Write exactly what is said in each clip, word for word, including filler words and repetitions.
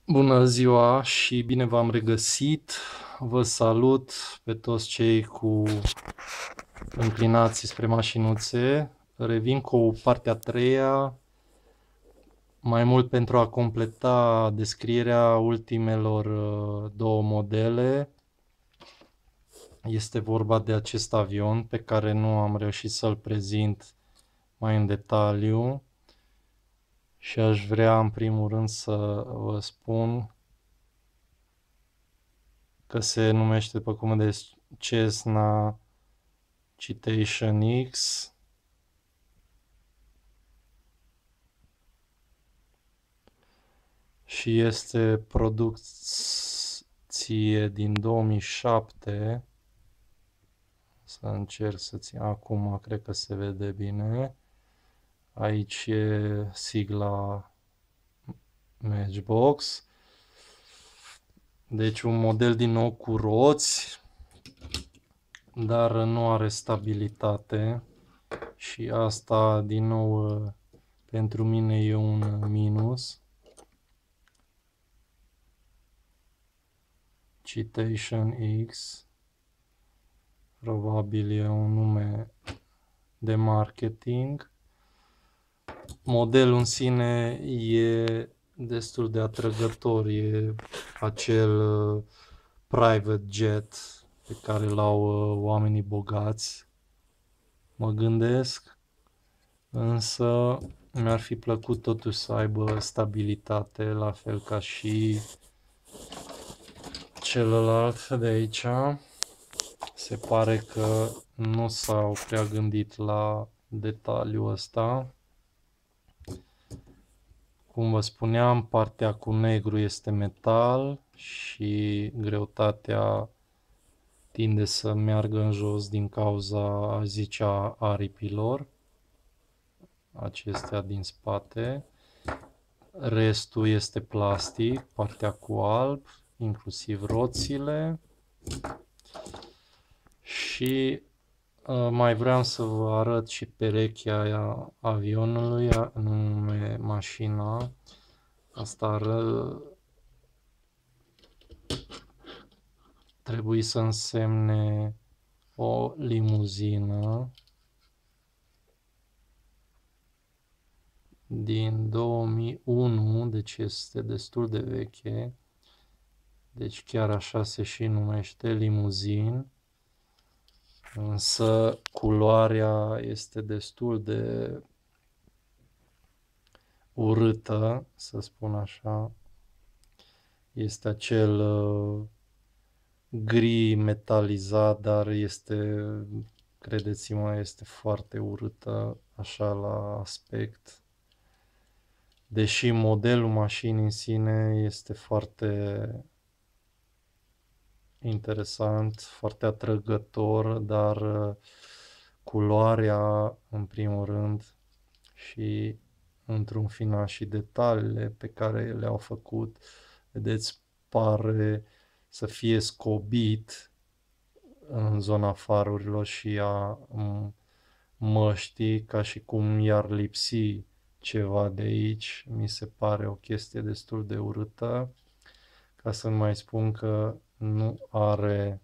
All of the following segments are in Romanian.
Bună ziua și bine v-am regăsit. Vă salut pe toți cei cu înclinații spre mașinuțe. Revin cu partea a treia, mai mult pentru a completa descrierea ultimelor uh, două modele. Este vorba de acest avion pe care nu am reușit să-l prezint mai în detaliu și aș vrea în primul rând să vă spun că se numește, după cum vedeți, Cessna Citation X. Și este producție din două mii șapte. Să încerc să țin. Acum cred că se vede bine. Aici e sigla Matchbox. Deci un model din nou cu roți, dar nu are stabilitate. Și asta din nou pentru mine e un minus. Citation X. Probabil e un nume de marketing. Modelul în sine e destul de atrăgător, e acel uh, private jet pe care l-au uh, oamenii bogați, mă gândesc, însă mi-ar fi plăcut totuși să aibă stabilitate, la fel ca și celălalt de aici. Se pare că nu s-au prea gândit la detaliul ăsta. Cum vă spuneam, partea cu negru este metal și greutatea tinde să meargă în jos din cauza, aș zice, a aripilor acestea din spate. Restul este plastic, partea cu alb, inclusiv roțile. Și uh, mai vreau să vă arăt și perechea avionului, anume mașina. Asta ară... trebuie să însemne o limuzină din două mii unu, deci este destul de veche. Deci chiar așa se și numește, limuzin. Însă culoarea este destul de urâtă, să spun așa. Este acel uh, gri metalizat, dar este, credeți-mă, este foarte urâtă așa la aspect. Deși modelul mașinii în sine este foarte interesant, foarte atrăgător, dar uh, culoarea, în primul rând, și într-un final și detaliile pe care le-au făcut, vedeți, pare să fie scobit în zona farurilor și a măștii, ca și cum i-ar lipsi ceva de aici. Mi se pare o chestie destul de urâtă, ca să nu mai spun că nu are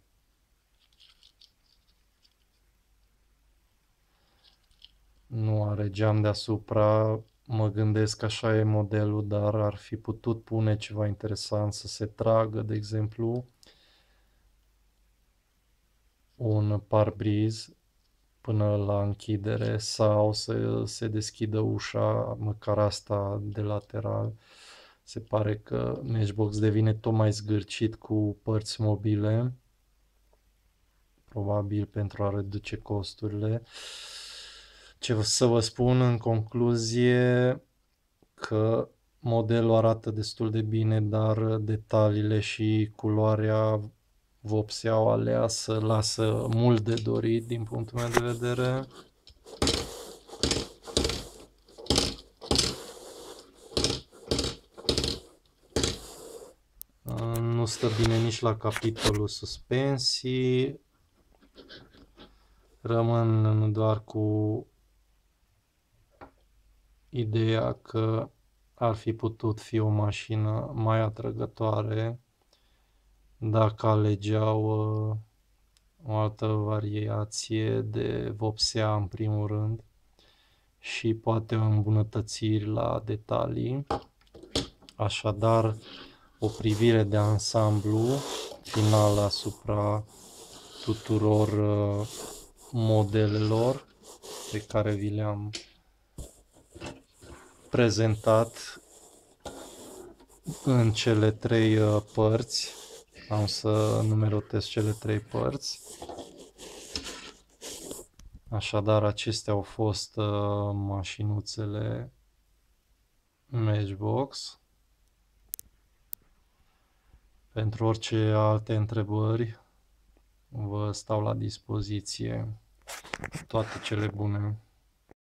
nu are geam deasupra. Mă gândesc că așa e modelul, dar ar fi putut pune ceva interesant să se tragă, de exemplu, un parbriz până la închidere sau să se deschidă ușa, măcar asta de lateral. Se pare că Matchbox devine tot mai zgârcit cu părți mobile, probabil pentru a reduce costurile. Ce să vă spun în concluzie, că modelul arată destul de bine, dar detaliile și culoarea vopseaua aleasă lasă mult de dorit din punctul meu de vedere. Nu stă bine nici la capitolul suspensii. Rămân doar cu ideea că ar fi putut fi o mașină mai atrăgătoare dacă alegeau uh, o altă variație de vopsea în primul rând și poate îmbunătățiri la detalii. Așadar, o privire de ansamblu final asupra tuturor uh, modelelor pe care vi le-am prezentat în cele trei uh, părți. Am să numerotez cele trei părți. Așadar, acestea au fost uh, mașinuțele Matchbox. Pentru orice alte întrebări, vă stau la dispoziție. Toate cele bune!